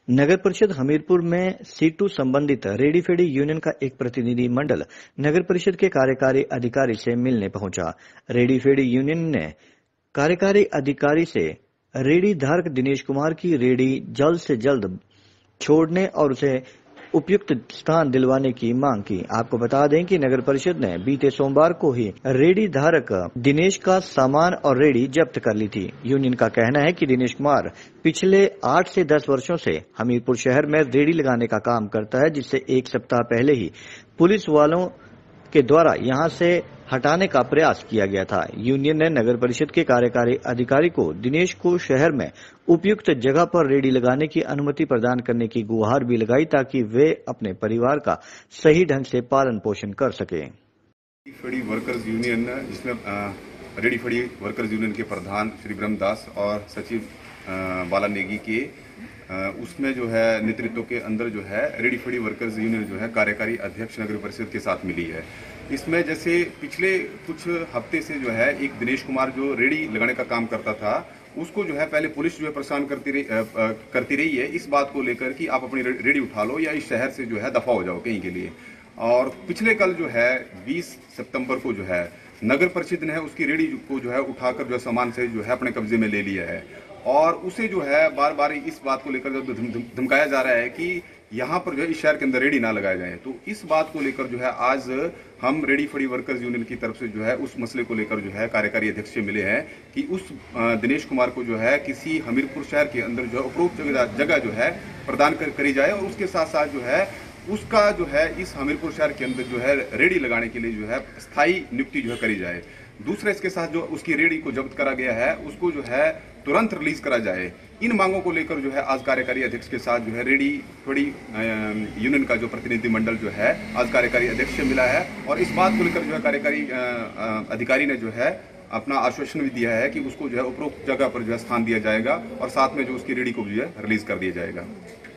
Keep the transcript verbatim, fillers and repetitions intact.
नगर परिषद हमीरपुर में सीटू संबंधित रेडी फेडी यूनियन का एक प्रतिनिधि मंडल नगर परिषद के कार्यकारी अधिकारी से मिलने पहुंचा। रेडी फेडी यूनियन ने कार्यकारी अधिकारी से रेडी धारक दिनेश कुमार की रेडी जल्द से जल्द छोड़ने और उसे उपयुक्त स्थान दिलवाने की मांग की। आपको बता दें कि नगर परिषद ने बीते सोमवार को ही रेडी धारक दिनेश का सामान और रेडी जब्त कर ली थी। यूनियन का कहना है कि दिनेश कुमार पिछले आठ से दस वर्षों से हमीरपुर शहर में रेडी लगाने का काम करता है, जिससे एक सप्ताह पहले ही पुलिस वालों के द्वारा यहां से हटाने का प्रयास किया गया था। यूनियन ने नगर परिषद के कार्यकारी अधिकारी को दिनेश को शहर में उपयुक्त जगह पर रेडी लगाने की अनुमति प्रदान करने की गुहार भी लगाई, ताकि वे अपने परिवार का सही ढंग से पालन पोषण कर सके। रेडी फेडी वर्कर्स यूनियन, जिसमें रेडी फेडी वर्कर्स यूनियन के प्रधान श्री ब्रह्मदास और सचिव बाला नेगी के उसमें जो है नेतृत्व के अंदर जो है रेडी फेडी वर्कर्स यूनियन जो है कार्यकारी अध्यक्ष नगर परिषद के साथ मिली है। इसमें जैसे पिछले कुछ हफ्ते से जो है एक दिनेश कुमार जो रेडी लगाने का काम करता था, उसको जो है पहले पुलिस जो है परेशान करती रही करती रही है इस बात को लेकर कि आप अपनी रेडी उठा लो या इस शहर से जो है दफा हो जाओ कहीं के लिए। और पिछले कल जो है बीस सितंबर को जो है नगर परिषद ने उसकी रेडी को जो है उठाकर जो है सामान से जो है अपने कब्जे में ले लिया है और उसे जो है बार बार इस बात को लेकर जो धमकाया जा रहा है कि यहाँ पर जो है इस शहर के अंदर रेडी ना लगाया जाए। तो इस बात को लेकर जो है आज हम रेडी फेडी वर्कर्स यूनियन की तरफ से जो है उस मसले को लेकर जो है कार्यकारी अध्यक्ष से मिले हैं कि उस दिनेश कुमार को जो है किसी हमीरपुर शहर के अंदर जो है उपरोक्त जगह जो है प्रदान कर, करी जाए और उसके साथ साथ जो है उसका जो है इस हमीरपुर शहर के अंदर जो है रेडी लगाने के लिए जो है स्थायी नियुक्ति जो है करी जाए। दूसरा, इसके साथ जो उसकी रेडी को जब्त करा गया है उसको जो है तुरंत रिलीज करा जाए। इन मांगों को लेकर जो है आज कार्यकारी अध्यक्ष के साथ जो है रेडी फेडी यूनियन का जो प्रतिनिधि मंडल जो है आज कार्यकारी अध्यक्ष से मिला है और इस बात को लेकर जो है कार्यकारी अधिकारी ने जो है अपना आश्वासन भी दिया है कि उसको जो है उपरोक्त जगह पर जो है स्थान दिया जाएगा और साथ में जो उसकी रेडी को जो है रिलीज कर दिया जाएगा।